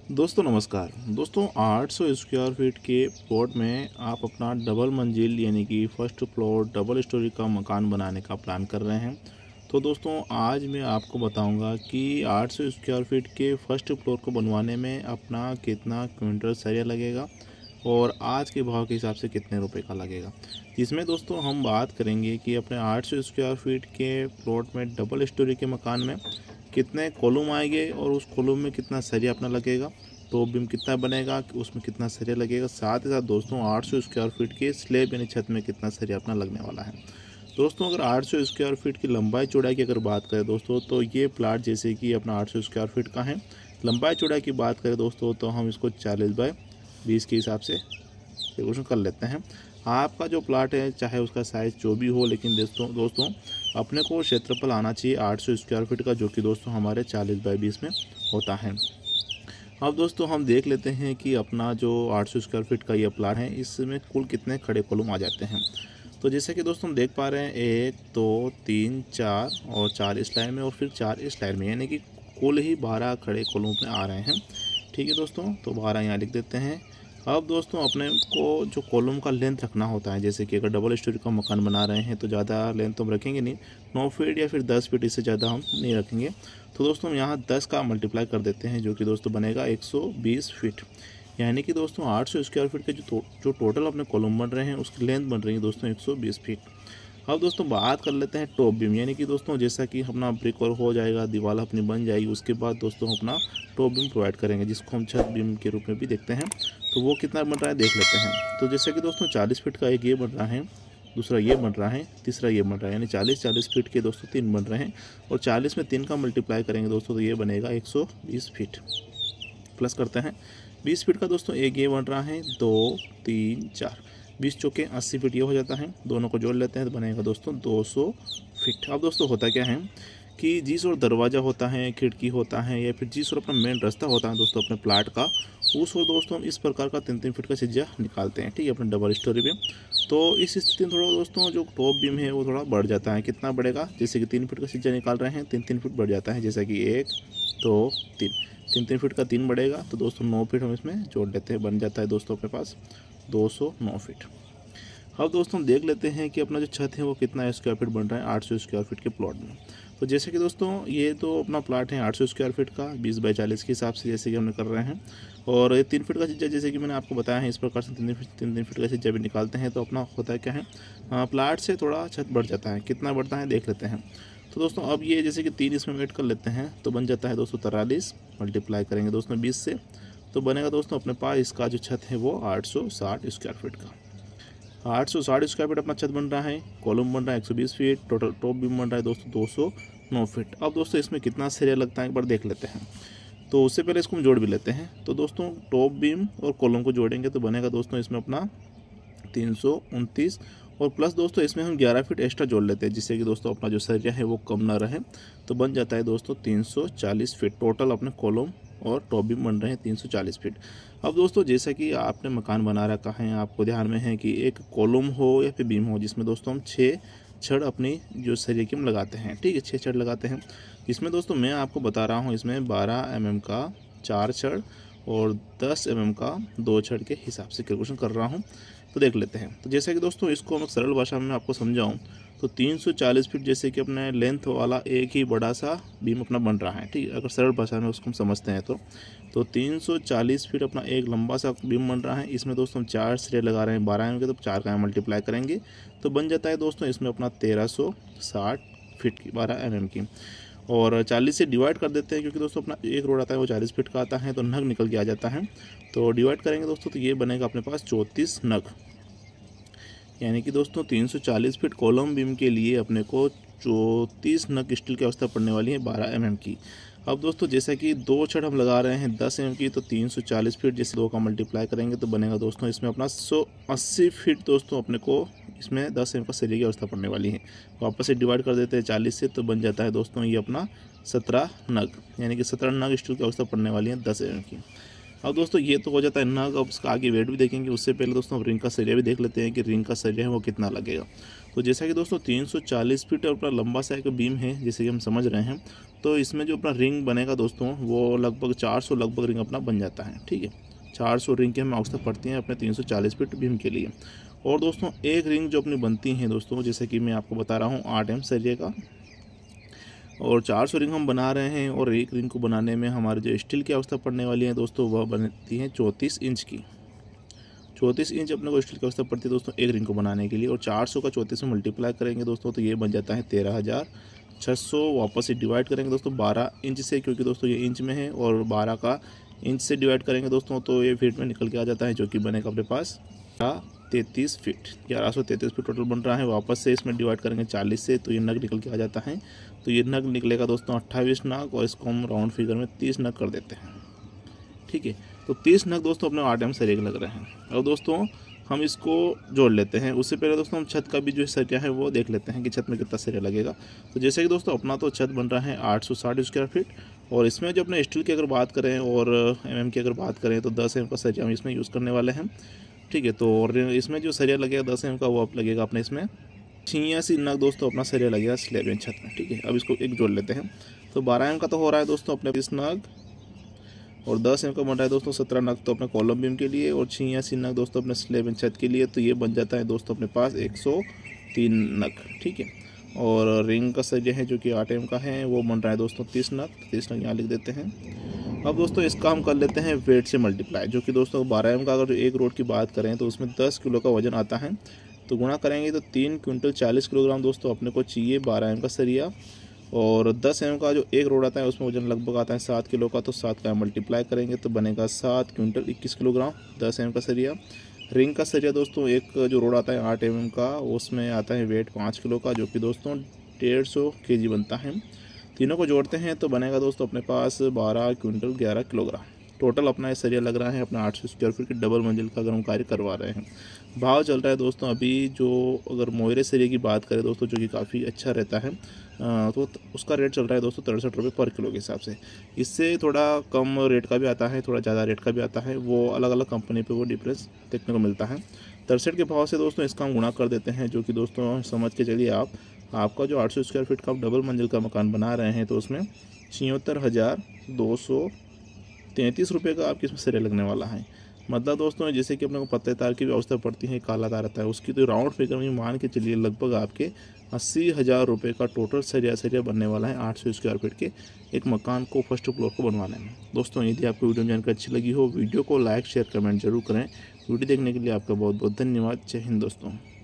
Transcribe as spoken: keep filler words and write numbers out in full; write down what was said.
दोस्तों नमस्कार। दोस्तों आठ सौ स्क्वायर फीट के प्लॉट में आप अपना डबल मंजिल यानी कि फर्स्ट फ्लोर डबल स्टोरी का मकान बनाने का प्लान कर रहे हैं। तो दोस्तों आज मैं आपको बताऊंगा कि आठ सौ स्क्वायर फीट के फर्स्ट फ्लोर को बनवाने में अपना कितना क्विंटल सरिया लगेगा और आज के भाव के हिसाब से कितने रुपए का लगेगा। इसमें दोस्तों हम बात करेंगे कि अपने आठ सौ स्क्वायर फीट के प्लॉट में डबल स्टोरी के मकान में कितने कॉलम आएंगे और उस कॉलम में कितना सरिया अपना लगेगा, टॉप बीम कितना बनेगा, उसमें कितना सरिया लगेगा। साथ ही साथ दोस्तों आठ सौ स्क्वायर फीट के स्लैब यानी छत में कितना सरिया अपना लगने वाला है। दोस्तों अगर आठ सौ स्क्वायर फीट की लंबाई चौड़ाई की अगर बात करें दोस्तों तो ये प्लाट जैसे कि अपना आठ सौ स्क्वायर फीट का है। लंबाई चौड़ाई की बात करें दोस्तों तो हम इसको चालीस बाय बीस के हिसाब से कैलकुलेशन कर लेते हैं। आपका जो प्लाट है चाहे उसका साइज़ जो भी हो, लेकिन दोस्तों दोस्तों अपने को क्षेत्रफल आना चाहिए आठ सौ स्क्वायर फीट का, जो कि दोस्तों हमारे चालीस बाई बीस में होता है। अब दोस्तों हम देख लेते हैं कि अपना जो आठ सौ स्क्वायर फीट का ये प्लाट है इसमें कुल कितने खड़े कॉलम आ जाते हैं। तो जैसे कि दोस्तों हम देख पा रहे हैं एक दो तीन चार और चार इस लाइन में और फिर चार इस लाइन में, यानी कि कुल ही बारह खड़े कॉलम में आ रहे हैं। ठीक है दोस्तों, तो बारह यहाँ लिख देते हैं। अब दोस्तों अपने को जो कॉलम का लेंथ रखना होता है, जैसे कि अगर डबल स्टोरी का मकान बना रहे हैं तो ज़्यादा लेंथ तो हम रखेंगे नहीं, नौ फीट या फिर दस फीट, इससे ज़्यादा हम नहीं रखेंगे। तो दोस्तों हम यहाँ दस का मल्टीप्लाई कर देते हैं, जो कि दोस्तों बनेगा एक सौ बीस फीट। यानी कि दोस्तों आठ सौ स्क्वायर फीट के जो तो, जो टोटल अपने कॉलम बन रहे हैं उसकी लेंथ बन रही है दोस्तों एक सौ बीस फीट। अब दोस्तों बात कर लेते हैं टॉप बीम, यानी कि दोस्तों जैसा कि अपना ब्रिक और हो जाएगा, दीवार अपनी बन जाएगी, उसके बाद दोस्तों अपना टॉप बीम प्रोवाइड करेंगे जिसको हम छत बीम के रूप में भी देखते हैं। तो वो कितना बन रहा है देख लेते हैं। तो जैसे कि दोस्तों चालीस फीट का एक ये बन रहा है, दूसरा ये बन रहा है, तीसरा ये बन रहा है, यानी चालीस चालीस फीट के दोस्तों तीन बन रहे हैं और चालीस में तीन का मल्टीप्लाई करेंगे दोस्तों तो ये बनेगा एक सौ बीस फीट। प्लस करते हैं बीस फीट का दोस्तों एक ये बन रहा है, दो तीन चार, बीस चौके अस्सी फीट ये हो जाता है। दोनों को जोड़ लेते हैं तो बनेगा दोस्तों दो सौ फीट। अब दोस्तों होता क्या है कि जिस और दरवाज़ा होता है, खिड़की होता है या फिर जिस और अपना मेन रास्ता होता है दोस्तों अपने प्लाट का, उस और दोस्तों हम इस प्रकार का तीन तीन फीट का छज्जा निकालते हैं। ठीक है, अपने डबल स्टोरी में। तो इस स्थिति में थोड़ा दोस्तों जो टॉप बीम है वो थोड़ा बढ़ जाता है। कितना बढ़ेगा, जैसे कि तीन फीट का छज्जा निकाल रहे हैं, तीन तीन फीट बढ़ जाता है, जैसा कि एक दो तीन, तीन तीन फीट का तीन बढ़ेगा तो दोस्तों नौ फीट हम इसमें जोड़ लेते हैं, बन जाता है दोस्तों अपने पास दो सौ नौ फीट। अब दोस्तों हम देख लेते हैं कि अपना जो छत है वो कितना स्क्वायर फीट बन रहा है आठ सौ स्क्वायर फीट के प्लॉट में। तो जैसे कि दोस्तों ये तो अपना प्लाट है आठ सौ स्क्वायर फीट का, बीस बाई चालीस के हिसाब से जैसे कि हमने कर रहे हैं। और ये तीन फीट का छज्जा जैसे कि मैंने आपको बताया है, इस प्रकार से तीन फीट तीन तीन फीट का छज्जा भी निकालते हैं। तो अपना होता है क्या है, प्लाट से थोड़ा छत बढ़ जाता है। कितना बढ़ता है देख लेते हैं। तो दोस्तों अब ये जैसे कि तीन इसमें ऐड कर लेते हैं तो बन जाता है दोस्तों तिरालीस, मल्टीप्लाई करेंगे दोस्तों बीस से तो बनेगा दोस्तों अपने पास इसका जो छत है वो आठ सौ साठ स्क्वायर फीट का। आठ सौ साठ स्क्वायर फीट अपना छत बन रहा है, कॉलम बन रहा है एक सौ बीस फीट, टोटल टॉप बीम बन रहा है दोस्तों दो सौ नौ फीट। अब दोस्तों इसमें कितना सरिया लगता है एक बार देख लेते हैं। तो उससे पहले इसको हम जोड़ भी लेते हैं। तो दोस्तों टॉप बीम और कॉलम को जोड़ेंगे तो बनेगा दोस्तों इसमें अपना तीन सौ उनतीस और प्लस दोस्तों इसमें हम ग्यारह फीट एक्स्ट्रा जोड़ लेते हैं, जिससे कि दोस्तों अपना जो सरिया है वो कम ना रहे। तो बन जाता है दोस्तों तीन सौ चालीस फीट। टोटल अपने कॉलम और टॉप बीम बन रहे हैं तीन सौ चालीस फीट। अब दोस्तों जैसा कि आपने मकान बना रखा है, आपको ध्यान में है कि एक कॉलम हो या फिर बीम हो जिसमें दोस्तों हम छः छड़ अपनी जो सरिया की हम लगाते हैं। ठीक है, छः छड़ लगाते हैं। इसमें दोस्तों मैं आपको बता रहा हूँ इसमें बारह एम एम का चार छड़ और दस एम एम का दो छड़ के हिसाब से कैलकुलेशन कर रहा हूँ। तो देख लेते हैं। तो जैसे कि दोस्तों इसको हम सरल भाषा में आपको समझाऊँ तो तीन सौ चालीस फीट जैसे कि अपने लेंथ वाला एक ही बड़ा सा बीम अपना बन रहा है। ठीक है, अगर सरल भाषा में उसको हम समझते हैं तो तो तीन सौ चालीस फीट अपना एक लंबा सा बीम बन रहा है। इसमें दोस्तों हम चार सिरे लगा रहे हैं बारह एम के, तो चार का मल्टीप्लाई करेंगे तो बन जाता है दोस्तों इसमें अपना तेरह सौ साठ फीट की बारह एम एम की। और चालीस से डिवाइड कर देते हैं क्योंकि दोस्तों अपना एक रोड आता है वो चालीस फीट का आता है, तो नग निकल के आ जाता है। तो डिवाइड करेंगे दोस्तों तो ये बनेगा अपने पास चौंतीस नग। यानी कि दोस्तों तीन सौ चालीस फीट कॉलम बीम के लिए अपने को चौंतीस नग स्टील की आवश्यकता पड़ने वाली है बारह एम एम की। अब दोस्तों जैसा कि दो छड़ हम लगा रहे हैं दस एम की, तो तीन सौ चालीस फीट जैसे दो का मल्टीप्लाई करेंगे तो बनेगा दोस्तों इसमें अपना सौ अस्सी फीट दोस्तों अपने को इसमें दस एम का सरिया की आवश्यकता पड़ने वाली है। वापस से डिवाइड कर देते हैं चालीस से तो बन जाता है दोस्तों ये अपना सत्रह नग, यानी कि सत्रह नग स्टील की आवश्यकता पड़ने वाली है दस एम की। अब दोस्तों ये तो हो जाता है नग। अब उसका आगे वेट भी देखेंगे, उससे पहले दोस्तों रिंग का सरिया भी देख लेते हैं कि रिंग का सरिया है वो कितना लगेगा। तो जैसा कि दोस्तों तीन सौ चालीस फीट और अपना लंबा सा एक बीम है जैसे कि हम समझ रहे हैं, तो इसमें जो अपना रिंग बनेगा दोस्तों वो लगभग चार सौ लगभग रिंग अपना बन जाता है। ठीक है, चार सौ रिंग की हमें आवश्यकता पड़ती है अपने तीन सौ चालीस फीट बीम के लिए। और दोस्तों एक रिंग जो अपनी बनती है दोस्तों, जैसे कि मैं आपको बता रहा हूँ आठ एम सरिये का, और चार सौ रिंग हम बना रहे हैं। और एक रिंग को बनाने में हमारे जो स्टील की आवश्यकता पड़ने वाली है दोस्तों वह बनती है चौंतीस इंच की। चौंतीस इंच अपने को स्टील की आवश्यकता पड़ती है दोस्तों एक रिंग को बनाने के लिए। और चार सौ का चौंतीस में मल्टीप्लाई करेंगे दोस्तों तो ये बन जाता है तेरह हज़ार छः सौ। वापस से डिवाइड करेंगे दोस्तों बारह इंच से, क्योंकि दोस्तों ये इंच में है, और बारह का इंच से डिवाइड करेंगे दोस्तों तो ये फीट में निकल के आ जाता है, जो कि बनेगा अपने पास तैंतीस फीट। ग्यारह सौ तैंतीस फीट टोटल बन रहा है। वापस से इसमें डिवाइड करेंगे चालीस से तो ये नग निकल के आ जाता है। तो ये नग निकलेगा दोस्तों अट्ठाईस नग, और इसको हम राउंड फिगर में तीस नग कर देते हैं। ठीक है, तो तीस नग दोस्तों अपने आठ एम सरिये लग रहे हैं। अब दोस्तों हम इसको जोड़ लेते हैं। उससे पहले दोस्तों हम छत का भी जो सरिया है वो देख लेते हैं कि छत में कितना सरिया लगेगा। तो जैसे कि दोस्तों अपना तो छत बन रहा है आठ सौ साठ स्क्वायर फीट, और इसमें जो अपने स्टील की अगर बात करें और एम एम की अगर बात करें तो दस एम का सरिया हम इसमें यूज़ करने वाले हैं। ठीक है, तो और इसमें जो सरिया लगेगा दस एम का वो अब लगेगा अपने इसमें छियासी नग दोस्तों अपना सरिया लगेगा स्लैब छत में। ठीक है, अब इसको एक जोड़ लेते हैं। तो बारह एम का तो हो रहा है दोस्तों अपने बीस नग, और दस एम का बन रहा है दोस्तों सत्रह नग तो अपने कॉलम बीम के लिए, और छियासी नग दोस्तों अपने स्लैब छत के लिए। तो ये बन जाता है दोस्तों अपने पास एक सौ तीन नग। ठीक है, और रिंग का सरिया है जो कि आठ एम का है वो बन रहा है दोस्तों तीस नग। तीस नग यहाँ लिख देते हैं। अब दोस्तों इसका हम कर लेते हैं वेट से मल्टीप्लाई, जो कि दोस्तों बारह एम का अगर एक रोड की बात करें तो उसमें दस किलो का वजन आता है। तो गुणा करेंगे तो तीन क्विंटल चालीस किलोग्राम दोस्तों अपने को चाहिए बारह एम का सरिया। और दस एम का जो एक रोड आता है उसमें वजन लगभग आता है सात किलो का, तो सात का मल्टीप्लाई करेंगे तो बनेगा सात क्विंटल इक्कीस किलोग्राम दस एम का सरिया। रिंग का सरिया दोस्तों एक जो रोड आता है आठ एम एम का उसमें आता है वेट पाँच किलो का, जो कि दोस्तों डेढ़ सौ के जी बनता है। तीनों को जोड़ते हैं तो बनेगा दोस्तों अपने पास बारह क्विंटल ग्यारह किलोग्राम टोटल अपना ये सरिया लग रहा है अपना आठ सौ स्क्वायर फीट की डबल मंजिल का अगर हम कार्य करवा रहे हैं। भाव चल रहा है दोस्तों अभी जो अगर मोयरे सरिये की बात करें दोस्तों जो कि काफ़ी अच्छा रहता है तो उसका रेट चल रहा है दोस्तों तिरसठ रुपये पर किलो के हिसाब से। इससे थोड़ा कम रेट का भी आता है, थोड़ा ज़्यादा रेट का भी आता है, वो अलग अलग कंपनी पे वो डिफरेंस देखने को मिलता है। तिरसठ के भाव से दोस्तों इसका हम गुणा कर देते हैं, जो कि दोस्तों समझ के चलिए आप आपका जो आठ सौ स्क्वायर फीट का आप डबल मंजिल का मकान बना रहे हैं तो उसमें छिहत्तर हज़ार दो सौ तैंतीस रुपये का आपके इसमें सरिया लगने वाला है। मतलब दोस्तों जैसे कि अपने को पत्ते तार की व्यवस्था पड़ती है, काला तार आता है, उसकी तो राउंड फिगर में मान के चलिए लगभग आपके अस्सी हज़ार रुपये का टोटल सरिया सरिया बनने वाला है आठ सौ स्क्वायर फीट के एक मकान को फर्स्ट फ्लोर को बनवाने में। दोस्तों यदि आपको वीडियो में जानकारी अच्छी लगी हो वीडियो को लाइक शेयर कमेंट जरूर करें। वीडियो देखने के लिए आपका बहुत बहुत धन्यवाद। जय हिंद दोस्तों।